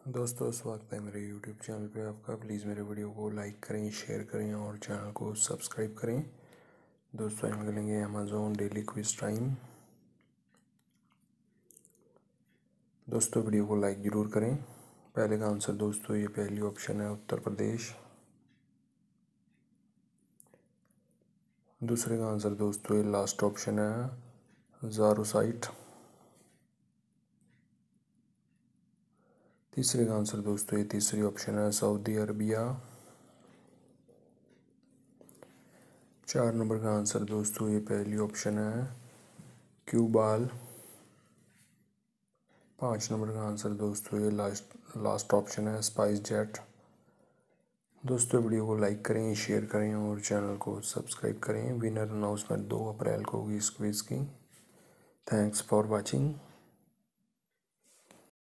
दोस्तों स्वागत है मेरे YouTube चैनल पे आपका। प्लीज़ मेरे वीडियो को लाइक करें, शेयर करें और चैनल को सब्सक्राइब करें। दोस्तों हम खेलेंगे अमेज़ॉन डेली क्विज टाइम। दोस्तों वीडियो को लाइक ज़रूर करें। पहले का आंसर दोस्तों ये पहली ऑप्शन है उत्तर प्रदेश। दूसरे का आंसर दोस्तों ये लास्ट ऑप्शन है ज़ारोसाइट। तीसरे का आंसर दोस्तों ये तीसरी ऑप्शन है सऊदी अरबिया। 4 नंबर का आंसर दोस्तों ये पहली ऑप्शन है क्यूबाल। 5 नंबर का आंसर दोस्तों ये लास्ट ऑप्शन है स्पाइस जेट। दोस्तों वीडियो को लाइक करें, शेयर करें और चैनल को सब्सक्राइब करें। विनर अनाउंसमेंट 2 अप्रैल को होगी इस क्विज़ की। Thanks for watching.